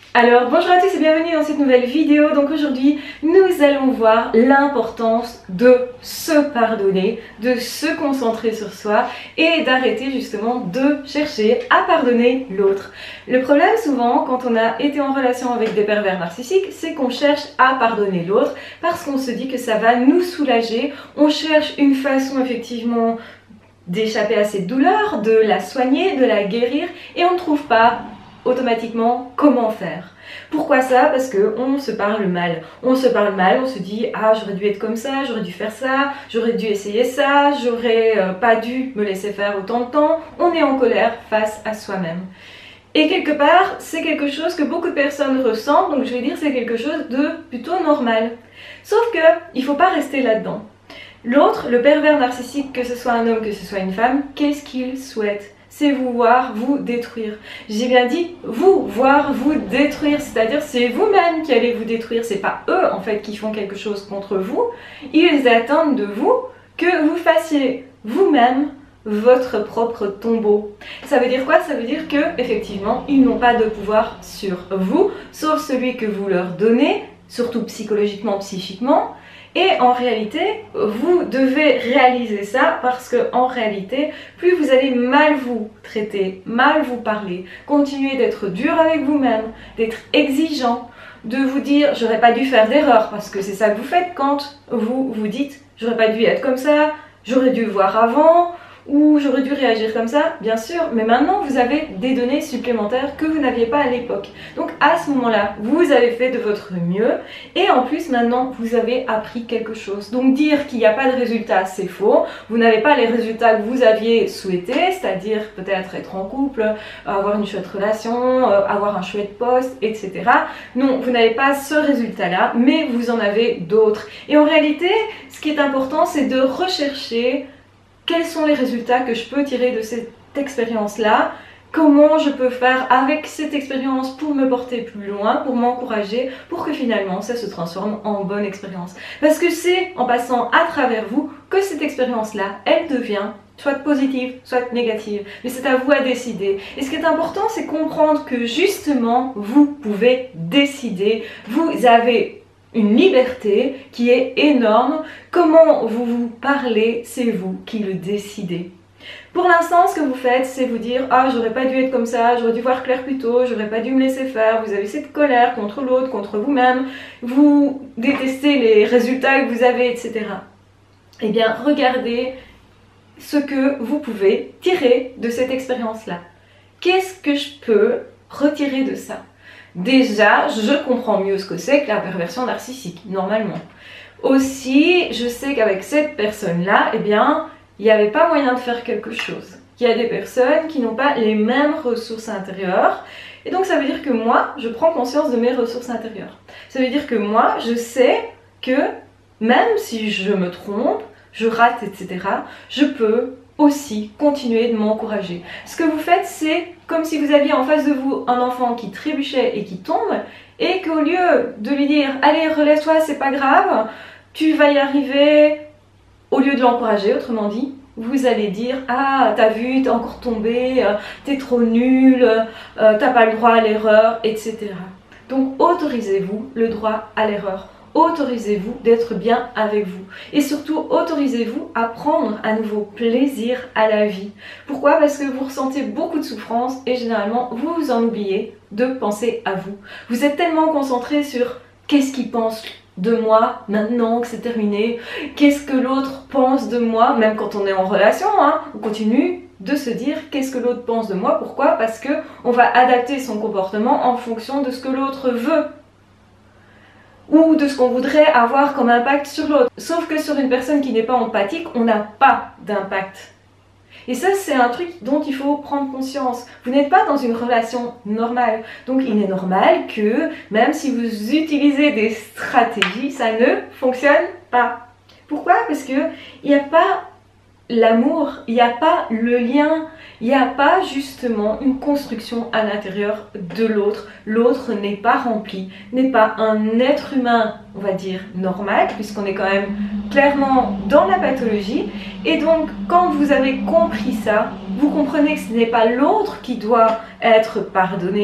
Alors bonjour à tous et bienvenue dans cette nouvelle vidéo. Donc aujourd'hui nous allons voir l'importance de se pardonner, de se concentrer sur soi et d'arrêter justement de chercher à pardonner l'autre. Le problème souvent quand on a été en relation avec des pervers narcissiques, c'est qu'on cherche à pardonner l'autre parce qu'on se dit que ça va nous soulager. On cherche une façon effectivement d'échapper à cette douleur, de la soigner, de la guérir et on ne trouve pas automatiquement comment faire. Pourquoi ça? Parce qu'on se parle mal. On se parle mal, on se dit « Ah, j'aurais dû être comme ça, j'aurais dû faire ça, j'aurais dû essayer ça, j'aurais pas dû me laisser faire autant de temps. » On est en colère face à soi-même. Et quelque part, c'est quelque chose que beaucoup de personnes ressentent, donc je vais dire c'est quelque chose de plutôt normal. Sauf que il ne faut pas rester là-dedans. L'autre, le pervers narcissique, que ce soit un homme, que ce soit une femme, qu'est-ce qu'il souhaite? C'est vous voir vous détruire. J'ai bien dit vous voir vous détruire, c'est-à-dire c'est vous-même qui allez vous détruire, c'est pas eux en fait qui font quelque chose contre vous. Ils attendent de vous que vous fassiez vous-même votre propre tombeau. Ça veut dire quoi? Ça veut dire que effectivement ils n'ont pas de pouvoir sur vous, sauf celui que vous leur donnez, surtout psychologiquement, psychiquement. Et en réalité, vous devez réaliser ça parce que en réalité, plus vous allez mal vous traiter, mal vous parler, continuer d'être dur avec vous-même, d'être exigeant, de vous dire j'aurais pas dû faire d'erreur parce que c'est ça que vous faites quand vous vous dites j'aurais pas dû être comme ça, j'aurais dû voir avant ou j'aurais dû réagir comme ça, bien sûr, mais maintenant vous avez des données supplémentaires que vous n'aviez pas à l'époque. Donc à ce moment-là, vous avez fait de votre mieux et en plus maintenant vous avez appris quelque chose. Donc dire qu'il n'y a pas de résultat, c'est faux. Vous n'avez pas les résultats que vous aviez souhaités, c'est-à-dire peut-être être en couple, avoir une chouette relation, avoir un chouette poste, etc. Non, vous n'avez pas ce résultat-là, mais vous en avez d'autres. Et en réalité, ce qui est important, c'est de rechercher quels sont les résultats que je peux tirer de cette expérience-là? Comment je peux faire avec cette expérience pour me porter plus loin, pour m'encourager, pour que finalement ça se transforme en bonne expérience? Parce que c'est en passant à travers vous que cette expérience-là, elle devient soit positive, soit négative. Mais c'est à vous à décider. Et ce qui est important, c'est comprendre que justement, vous pouvez décider. Vous avez une liberté qui est énorme. Comment vous vous parlez, c'est vous qui le décidez. Pour l'instant, ce que vous faites, c'est vous dire « Ah, j'aurais pas dû être comme ça, j'aurais dû voir clair plus tôt, j'aurais pas dû me laisser faire. » Vous avez cette colère contre l'autre, contre vous-même, vous détestez les résultats que vous avez, etc. Eh bien, regardez ce que vous pouvez tirer de cette expérience-là. Qu'est-ce que je peux retirer de ça? Déjà, je comprends mieux ce que c'est que la perversion narcissique, normalement. Aussi, je sais qu'avec cette personne-là, eh bien, il n'y avait pas moyen de faire quelque chose. Il y a des personnes qui n'ont pas les mêmes ressources intérieures. Et donc, ça veut dire que moi, je prends conscience de mes ressources intérieures. Ça veut dire que moi, je sais que même si je me trompe, je rate, etc., je peux aussi continuer de m'encourager. Ce que vous faites, c'est comme si vous aviez en face de vous un enfant qui trébuchait et qui tombe, et qu'au lieu de lui dire « Allez, relève-toi, c'est pas grave, tu vas y arriver », au lieu de l'encourager, autrement dit, vous allez dire « Ah, t'as vu, t'es encore tombé, t'es trop nul, t'as pas le droit à l'erreur, etc. » Donc autorisez-vous le droit à l'erreur. Autorisez-vous d'être bien avec vous. Et surtout, autorisez-vous à prendre un nouveau plaisir à la vie. Pourquoi? Parce que vous ressentez beaucoup de souffrance et généralement, vous vous en oubliez de penser à vous. Vous êtes tellement concentré sur qu'est-ce qu'il pense de moi maintenant que c'est terminé, qu'est-ce que l'autre pense de moi, même quand on est en relation, hein, on continue de se dire qu'est-ce que l'autre pense de moi. Pourquoi? Parce que on va adapter son comportement en fonction de ce que l'autre veut ou de ce qu'on voudrait avoir comme impact sur l'autre. Sauf que sur une personne qui n'est pas empathique, on n'a pas d'impact. Et ça, c'est un truc dont il faut prendre conscience. Vous n'êtes pas dans une relation normale. Donc il est normal que, même si vous utilisez des stratégies, ça ne fonctionne pas. Pourquoi? Parce qu'il n'y a pas l'amour, il n'y a pas le lien, il n'y a pas justement une construction à l'intérieur de l'autre. L'autre n'est pas rempli, n'est pas un être humain, on va dire, normal, puisqu'on est quand même clairement dans la pathologie. Et donc, quand vous avez compris ça, vous comprenez que ce n'est pas l'autre qui doit être pardonné.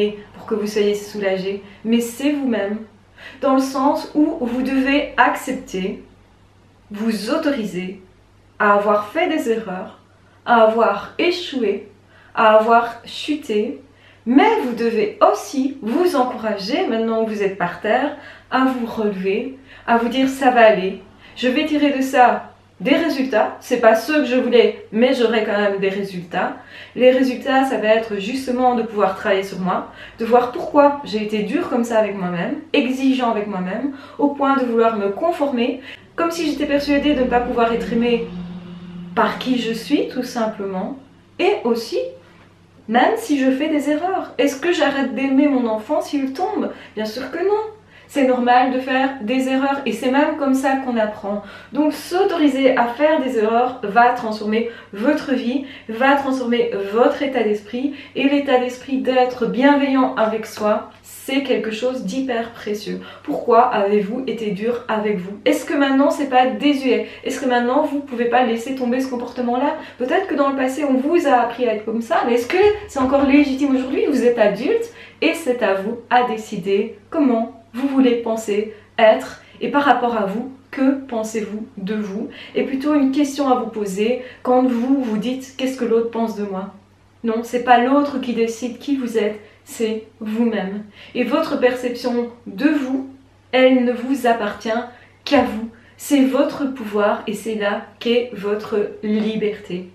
pour que vous soyez soulagé, mais c'est vous-même. Dans le sens où vous devez accepter, vous autoriser à avoir fait des erreurs, à avoir échoué, à avoir chuté, mais vous devez aussi vous encourager, maintenant que vous êtes par terre, à vous relever, à vous dire ça va aller, je vais tirer de ça des résultats, c'est pas ceux que je voulais, mais j'aurai quand même des résultats. Les résultats, ça va être justement de pouvoir travailler sur moi, de voir pourquoi j'ai été dur comme ça avec moi-même, exigeant avec moi-même, au point de vouloir me conformer, comme si j'étais persuadée de ne pas pouvoir être aimée par qui je suis, tout simplement. Et aussi, même si je fais des erreurs, est-ce que j'arrête d'aimer mon enfant s'il tombe? Bien sûr que non. C'est normal de faire des erreurs et c'est même comme ça qu'on apprend. Donc s'autoriser à faire des erreurs va transformer votre vie, va transformer votre état d'esprit, et l'état d'esprit d'être bienveillant avec soi, c'est quelque chose d'hyper précieux. Pourquoi avez-vous été dur avec vous? Est-ce que maintenant c'est pas désuet? Est-ce que maintenant vous pouvez pas laisser tomber ce comportement-là? Peut-être que dans le passé on vous a appris à être comme ça, mais est-ce que c'est encore légitime aujourd'hui? Vous êtes adulte et c'est à vous à décider comment vous voulez penser, être, et par rapport à vous, que pensez-vous de vous? Et plutôt une question à vous poser quand vous vous dites qu'est-ce que l'autre pense de moi? Non, c'est pas l'autre qui décide qui vous êtes, c'est vous-même. Et votre perception de vous, elle ne vous appartient qu'à vous. C'est votre pouvoir et c'est là qu'est votre liberté.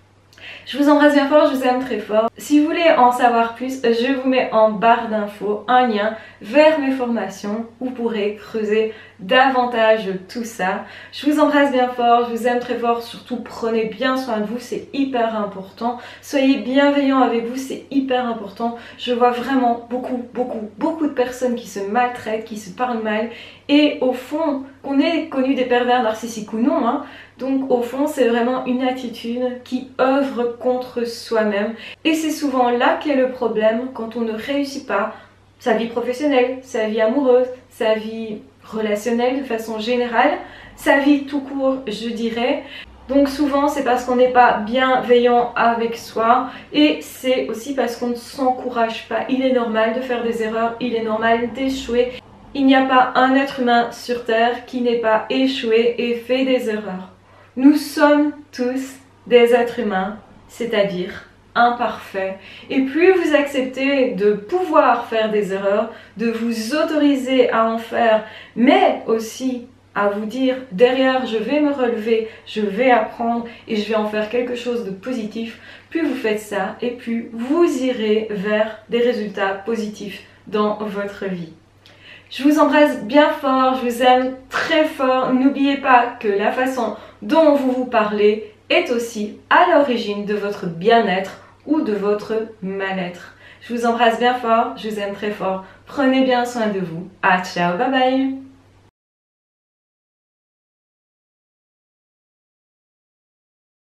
Je vous embrasse bien fort, je vous aime très fort. Si vous voulez en savoir plus, je vous mets en barre d'infos un lien vers mes formations où vous pourrez creuser davantage tout ça. Je vous embrasse bien fort, je vous aime très fort, surtout prenez bien soin de vous, c'est hyper important. Soyez bienveillants avec vous, c'est hyper important. Je vois vraiment beaucoup de personnes qui se maltraitent, qui se parlent mal, et au fond, qu'on ait connu des pervers narcissiques ou non, hein, donc au fond c'est vraiment une attitude qui œuvre contre soi-même, et c'est souvent là qu'est le problème quand on ne réussit pas sa vie professionnelle, sa vie amoureuse, sa vie relationnelle de façon générale, sa vie tout court je dirais. Donc souvent c'est parce qu'on n'est pas bienveillant avec soi, et c'est aussi parce qu'on ne s'encourage pas. Il est normal de faire des erreurs, il est normal d'échouer. Il n'y a pas un être humain sur terre qui n'ait pas échoué et fait des erreurs. Nous sommes tous des êtres humains, c'est-à-dire imparfaits. Et plus vous acceptez de pouvoir faire des erreurs, de vous autoriser à en faire, mais aussi à vous dire derrière je vais me relever, je vais apprendre et je vais en faire quelque chose de positif, plus vous faites ça et plus vous irez vers des résultats positifs dans votre vie. Je vous embrasse bien fort, je vous aime très fort. N'oubliez pas que la façon dont vous vous parlez est aussi à l'origine de votre bien-être ou de votre mal-être. Je vous embrasse bien fort, je vous aime très fort. Prenez bien soin de vous. Ah, ciao, bye bye!